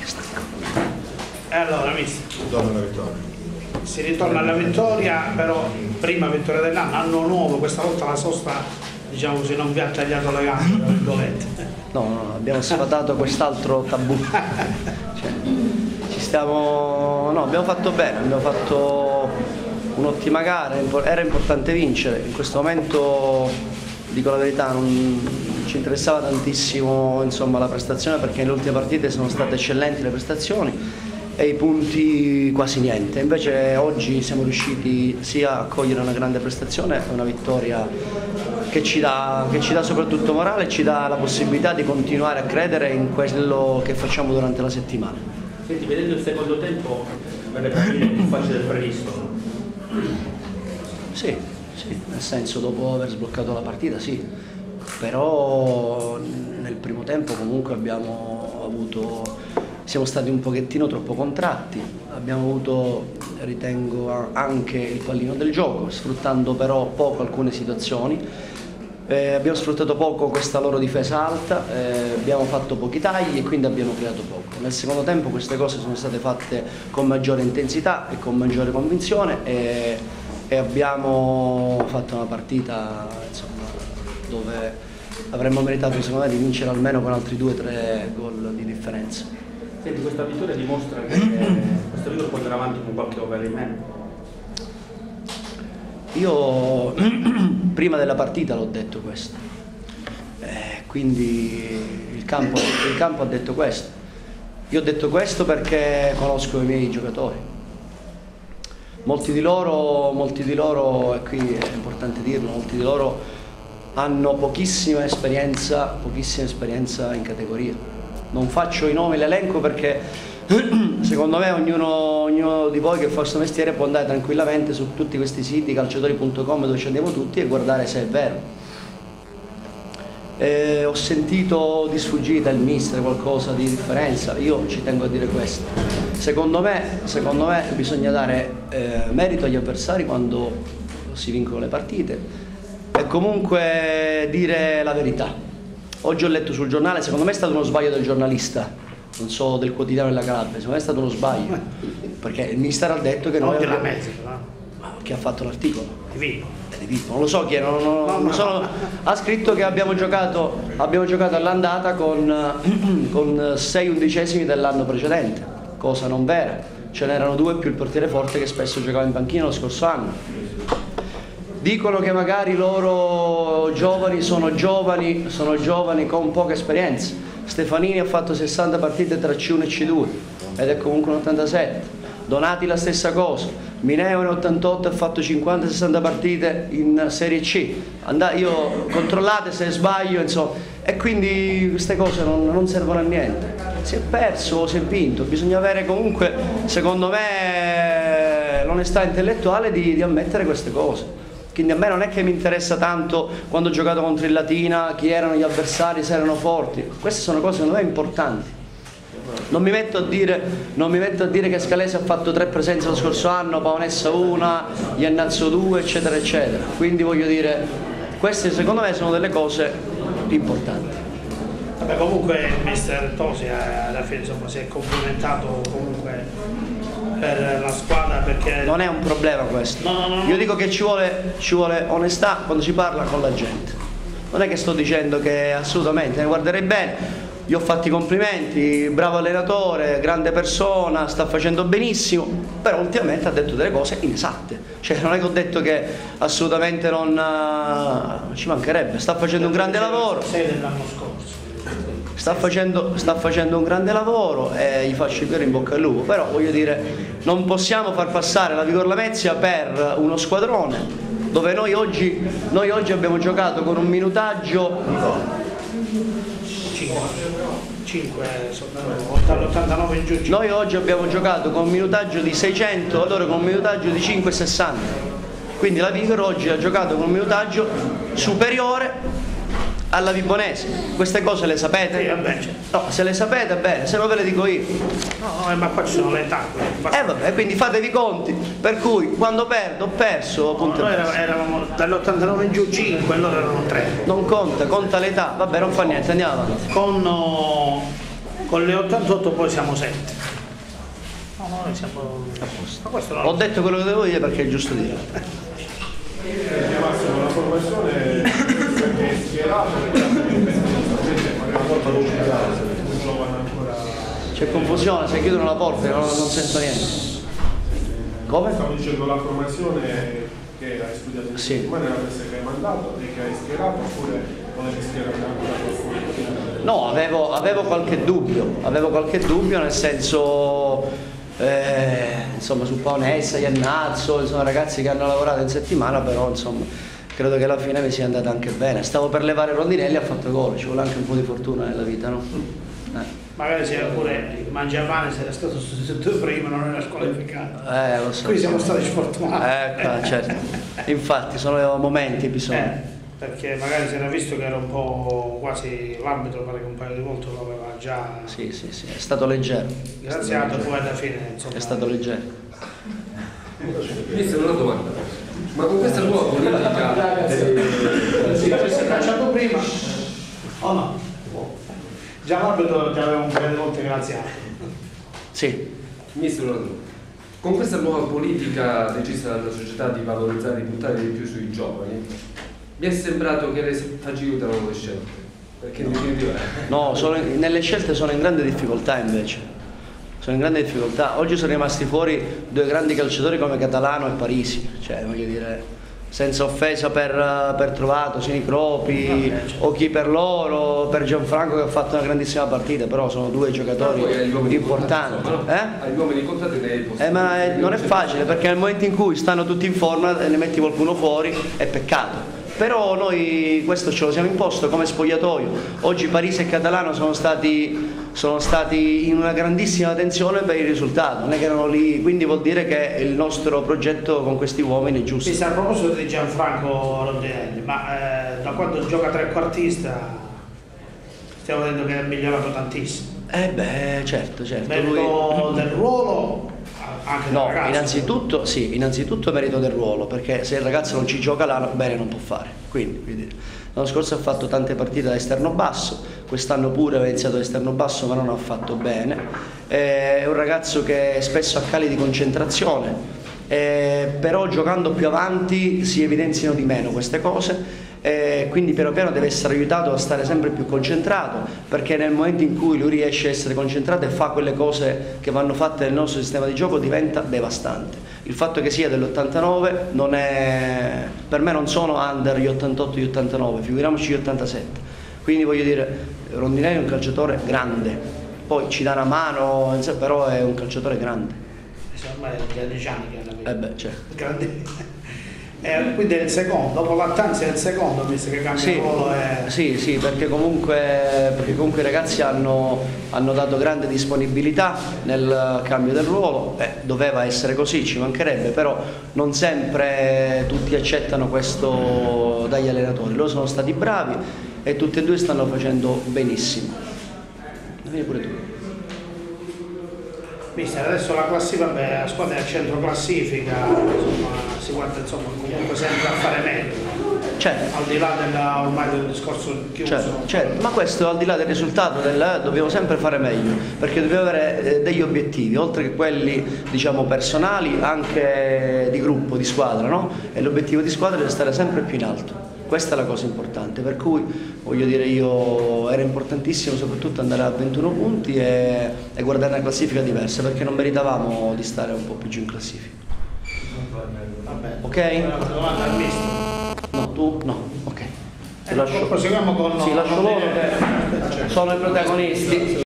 E allora, mister, Ritorno alla vittoria. si ritorna alla vittoria, però prima vittoria dell'anno, anno nuovo, questa volta la sosta, diciamo così, non vi ha tagliato le gambe, tra virgolette. No, abbiamo sfatato quest'altro tabù. Cioè, abbiamo fatto bene, abbiamo fatto un'ottima gara, era importante vincere. In questo momento, dico la verità, non ci interessava tantissimo, insomma, la prestazione, perché nelle ultime partite sono state eccellenti le prestazioni e i punti quasi niente. Invece oggi siamo riusciti sia a cogliere una grande prestazione e una vittoria che ci dà soprattutto morale e ci dà la possibilità di continuare a credere in quello che facciamo durante la settimana. Senti, vedendo il secondo tempo, per partire più facile del previsto? Sì, nel senso, dopo aver sbloccato la partita sì, però nel primo tempo comunque siamo stati un pochettino troppo contratti, abbiamo avuto, ritengo, anche il pallino del gioco, sfruttando però poco alcune situazioni. Abbiamo sfruttato poco questa loro difesa alta, abbiamo fatto pochi tagli e quindi abbiamo creato poco. Nel secondo tempo queste cose sono state fatte con maggiore intensità e con maggiore convinzione e abbiamo fatto una partita, insomma, dove avremmo meritato, secondo me, di vincere almeno con altri 2-3 gol di differenza. Senti, questa vittoria dimostra che questo Ligure può andare avanti con qualche over in meno? Io prima della partita l'ho detto questo, quindi il campo ha detto questo. Io ho detto questo perché conosco i miei giocatori. Molti di loro, e qui è importante dirlo, molti di loro hanno pochissima esperienza in categoria. Non faccio i nomi, l'elenco, perché secondo me ognuno di voi che fa questo mestiere può andare tranquillamente su tutti questi siti, calciatori.com, dove ci andiamo tutti, e guardare se è vero. Ho sentito di sfuggita il mister qualcosa di differenza, io ci tengo a dire questo. Secondo me bisogna dare merito agli avversari quando si vincono le partite e comunque dire la verità. Oggi ho letto sul giornale, secondo me è stato uno sbaglio del giornalista, non so, del quotidiano della Calabria, secondo me è stato uno sbaglio, perché il mister ha detto che noi abbiamo... Chi ha fatto l'articolo? Di Pippo, non lo so chi è, ha scritto che abbiamo giocato all'andata con 6 undicesimi dell'anno precedente, cosa non vera, ce n'erano 2 più il portiere forte che spesso giocava in panchina lo scorso anno. Dicono che magari i loro giovani sono giovani con poca esperienza. Stefanini ha fatto 60 partite tra C1 e C2 ed è comunque un 87. Donati la stessa cosa. Mineo in 88 ha fatto 50-60 partite in Serie C. Io controllate se sbaglio, insomma. E quindi queste cose non servono a niente. Si è perso o si è vinto. Bisogna avere comunque, secondo me, l'onestà intellettuale di ammettere queste cose. Quindi a me non è che mi interessa tanto quando ho giocato contro il Latina, chi erano gli avversari, se erano forti. Queste sono cose secondo me importanti. Non mi metto a dire che Scalese ha fatto 3 presenze lo scorso anno, Paonessa 1, Iannazzo 2, eccetera eccetera. Quindi voglio dire, queste secondo me sono delle cose importanti. Vabbè, comunque il mister Tosi alla fine, insomma, si è complimentato comunque per la squadra, perché non è un problema questo. No. Io dico che ci vuole onestà quando si parla con la gente. Non è che sto dicendo che assolutamente, ne guarderei bene. Gli ho fatto i complimenti, bravo allenatore, grande persona, sta facendo benissimo, però ultimamente ha detto delle cose inesatte. Cioè non è che ho detto che assolutamente non ci mancherebbe, sta facendo un grande lavoro. Sta facendo un grande lavoro e gli faccio il cuore in bocca al lupo, però voglio dire, non possiamo far passare la Vigor Lamezia per uno squadrone dove noi oggi abbiamo giocato con un minutaggio 5 all'89 in giù. Noi oggi abbiamo giocato con un minutaggio di 600, allora con un minutaggio di 5,60. Quindi la Vigor oggi ha giocato con un minutaggio superiore alla Vibonese. Queste cose le sapete? Sì, vabbè. No, se le sapete bene, se no ve le dico io. No, ma qua ci sono le tacque. Vabbè, quindi fatevi i conti. Per cui quando perdo, ho perso. No, noi eravamo dall'89 in giù 5, allora erano 3. Non conta l'età, vabbè, non fa niente, andiamo avanti. Con con le 88 poi siamo 7. No, noi siamo A posto. ma questo non Ho detto quello che devo dire perché è giusto dire. Massimo, la formazione è schierata, un giovane ancora. C'è confusione, se chiudono la porta non sento niente. Come? Stavo dicendo la formazione che hai studiato in Sì. settimana è la stessa che hai mandato e che hai schierato, oppure volevi schierare ancora qualcuno? No, avevo qualche dubbio nel senso, insomma, su Paonessa, Iannazzo, insomma ragazzi che hanno lavorato in settimana, però insomma credo che alla fine mi sia andata anche bene. Stavo per levare Rondinelli e ha fatto gol, ci vuole anche un po' di fortuna nella vita, no? magari se pure Mangiapane se era stato sostituito prima non era squalificato. Lo so. Qui siamo stati sfortunati. Ecco, certo. Infatti sono momenti, bisogna. Perché magari si era visto che era un po' quasi l'arbitro, pare che un paio di volte lo aveva già Sì, è stato leggero. graziato, poi alla fine insomma È stato leggero. Questa è una domanda. Ma con questa nuova politica si è cacciato prima o no? Già l'arbitro già aveva un paio di volte graziato. Sì. Ministro, una domanda. Con questa nuova politica decisa dalla società di valorizzare e di puntare di più sui giovani, mi è sembrato che le facilitano le scelte? Perché in definitiva No, nelle scelte sono in grande difficoltà invece. Sono in grande difficoltà. Oggi sono rimasti fuori due grandi calciatori come Catalano e Parisi. Cioè, voglio dire, senza offesa per Trovato, Sinicropi o chi per loro, per Gianfranco che ha fatto una grandissima partita, però sono due giocatori importanti. Agli uomini contati nei posti. Ma non è facile perché nel momento in cui stanno tutti in forma e ne metti qualcuno fuori è peccato. Però noi questo ce lo siamo imposto come spogliatoio. Oggi Parisi e Catalano sono stati in una grandissima tensione per il risultato, non è che erano lì, quindi vuol dire che il nostro progetto con questi uomini è giusto. Sì, a proposito di Gianfranco Rondinelli, ma da quando gioca trequartista stiamo vedendo che è migliorato tantissimo. Certo. Merito del ruolo anche del No, ragazzo. innanzitutto merito del ruolo, perché se il ragazzo non ci gioca là bene non può fare. Quindi, l'anno scorso ha fatto tante partite da esterno basso, quest'anno pure aveva iniziato da esterno basso ma non ha fatto bene. È un ragazzo che spesso ha cali di concentrazione, però giocando più avanti si evidenziano di meno queste cose. Quindi piano piano deve essere aiutato a stare sempre più concentrato, perché nel momento in cui lui riesce a essere concentrato e fa quelle cose che vanno fatte nel nostro sistema di gioco diventa devastante. Il fatto che sia dell'89 non è, per me non sono under gli 88 gli 89, figuriamoci gli 87. Quindi voglio dire, Rondinelli è un calciatore grande, poi ci dà una mano, però è un calciatore grande. Ormai è da 10 anni che è una Certo. grande. Quindi è il secondo, dopo Lattanzi è il secondo, visto che cambia il ruolo. Sì, perché comunque i ragazzi hanno dato grande disponibilità nel cambio del ruolo, doveva essere così, ci mancherebbe, però non sempre tutti accettano questo dagli allenatori. Loro sono stati bravi e tutti e due stanno facendo benissimo. Vieni pure tu. Mister, adesso la classifica, la squadra è a centro classifica, insomma, si guarda comunque sempre a fare meglio, Certo. al di là ormai del discorso chiuso. Certo, ma questo al di là del risultato dobbiamo sempre fare meglio, perché dobbiamo avere degli obiettivi, oltre che quelli diciamo personali, anche di gruppo, di squadra, no? E l'obiettivo di squadra deve stare sempre più in alto. Questa è la cosa importante, per cui voglio dire era importantissimo soprattutto andare a 21 punti e guardare una classifica diversa, perché non meritavamo di stare un po' più giù in classifica. Vabbè. Ok? Domanda al mister. No, tu? No, ok. Proseguiamo con Sì, lascio loro che sono i protagonisti.